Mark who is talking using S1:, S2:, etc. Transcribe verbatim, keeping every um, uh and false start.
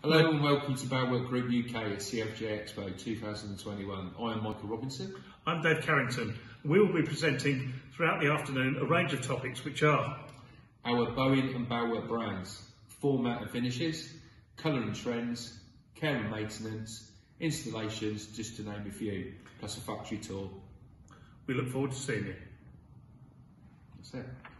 S1: Hello and welcome to Bauwerk Group U K at C F J Expo two thousand twenty-one. I am Michael Robinson.
S2: I'm Dave Carrington. We will be presenting throughout the afternoon a range of topics which are
S1: our Boeing and Bauwerk brands, format and finishes, colour and trends, care and maintenance, installations, just to name a few, plus a factory tour.
S2: We look forward to seeing you.
S1: That's it.